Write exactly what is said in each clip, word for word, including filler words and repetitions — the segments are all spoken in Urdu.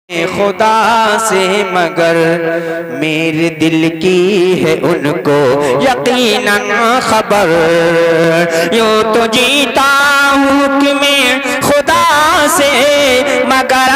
خدا سے مگر میرے دل کی ہے ان کو یقیناً خبر، یوں تو جیتا ہوں کہ میں خدا سے مگر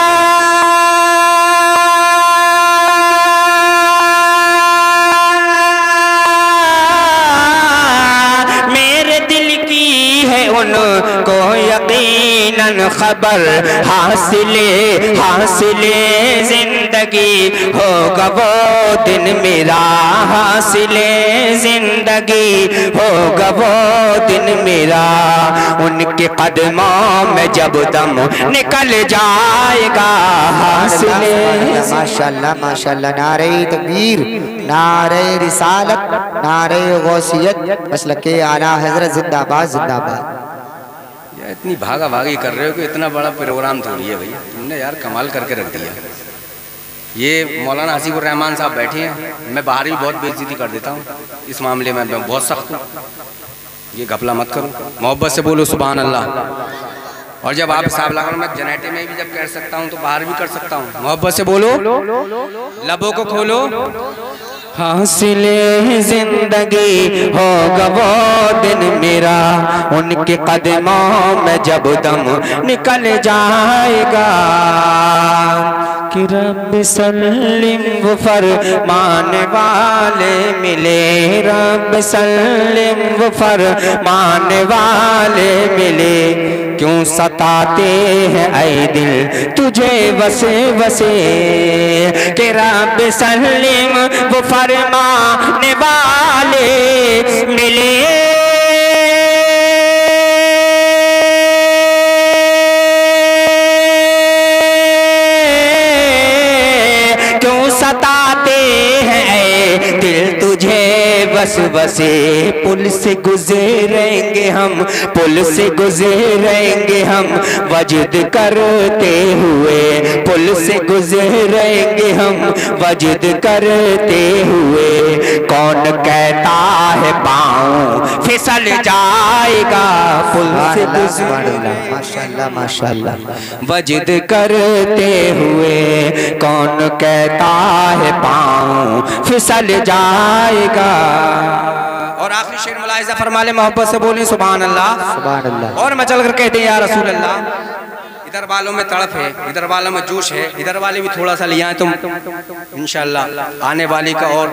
میرے دل کی ہے ان کو یقیناً خبر، حاصل حاصل زندگی ہوگا وہ دن میرا، حاصل زندگی ہوگا وہ دن میرا، ان کے قدموں میں جب دم نکل جائے گا حاصل۔ ماشاءاللہ ماشاءاللہ، نعرہ تکبیر، نعرہ رسالت، نعرہ غوثیت، مسلک اعلیٰ حضرت زندہ باد زندہ باد۔ اتنی بھاگا بھاگی کر رہے ہو کہ اتنا بڑا پروگرام تھوڑی ہے بھائی، تم نے یار کمال کر کے رکھ دیا۔ یہ مولانا حسیب الرحمان صاحب بیٹھے ہیں، میں باہر بھی بہت بے عزتی کر دیتا ہوں، اس معاملے میں میں بہت سخت ہوں، یہ گھپلا مت کرو، محبت سے بولو سبحان اللہ۔ اور جب آپ حساب لگانا میں جنیٹے میں بھی جب کر سکتا ہوں تو باہر بھی کر سکتا ہوں، محبت سے بولو، لبوں کو کھولو۔ حاصل زندگی ہوگا وہ دن میرا، ان کے قدموں میں جب دم نکل جائے گا، کہ رب سلم وہ فرمانے والے ملے، رب سلم وہ فرمانے والے ملے، کیوں ستاتے ہیں اے دل تجھے وسے وسے، کہ رب سلم وہ فرمانے والے ملے، کیوں ستاتے ہیں اے دل تجھے بس بسے، پل سے گزریں گے ہم، پل سے گزریں گے ہم وجد کرتے ہوئے، پل سے گزریں گے ہم وجد کرتے ہوئے، کون کہتا ہے پاؤں پھسل جائے گا، پل سے گزریں ماشاءاللہ ماشاءاللہ وجد کرتے ہوئے، کون کہتا ہے پاؤں پھسل جائے گا۔ اور آخری شعر ملاحظہ فرما لیں، محبت سے بولیں سبحان اللہ سبحان اللہ، اور مچل کر کہتے ہیں یا رسول اللہ۔ ادھر والوں میں تڑپ ہے، ادھر والوں میں جوش ہے، ادھر والے بھی تھوڑا سا لیا ہے، تم انشاءاللہ آنے والی کا اور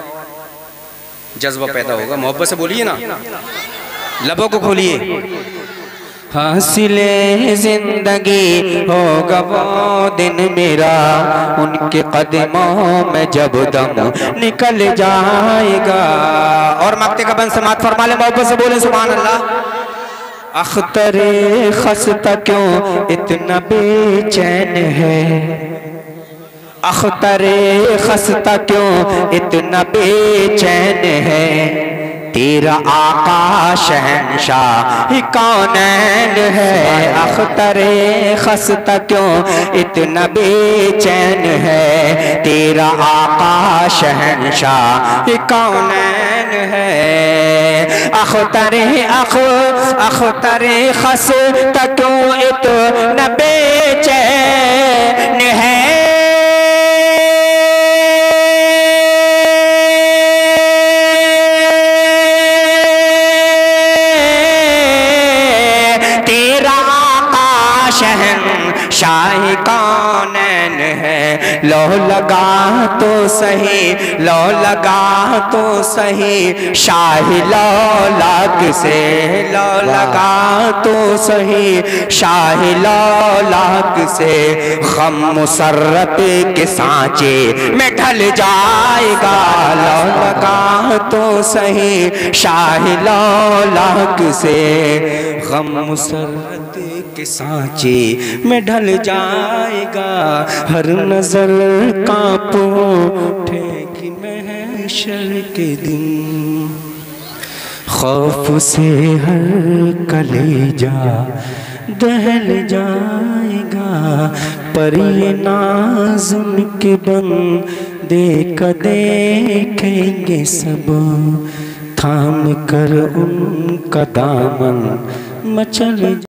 جذبہ پیدا ہوگا، محبت سے بولیے نا، لبوں کو کھولیے۔ حاصل زندگی ہوگا وہ دن میرا، ان کے قدموں میں جب دم نکل جائے گا، اور مقتے کا بند سماعت فرما لیں، محبت سے بولیں سبحان اللہ۔ اختر خستہ کیوں اتنا بے چین ہے، اختر خستہ کیوں اتنا بے چین ہے، تیرا آقا شہنشاہ کونین ہے، اختر خستہ کیوں اتنا بے چین ہے، تیرا آقا شہنشاہ کونین ہے، اختر اخ اختر خستہ کیوں اتنا بے چین ہے، شاہ کونین ہے، لو لگا تو سہی، لو لگا تو سہی، شاہ لولاک سے، لو لگا تو سہی، شاہ لولاک سے، غم مسرت کے سانچے میں ڈھل جائے گا، لو لگا تو سہی، شاہ لولاک سے، غم مسرت کے سانچے میں ڈھل جائے گا، ہر نظر کانپ اٹھے گی محشر کے دن، خوف سے ہر کلیجہ دہل جائے گا، پر یہ ناز ان کے بندے کا دیکھیں گے سب، تھام کر ان کا دامن مچل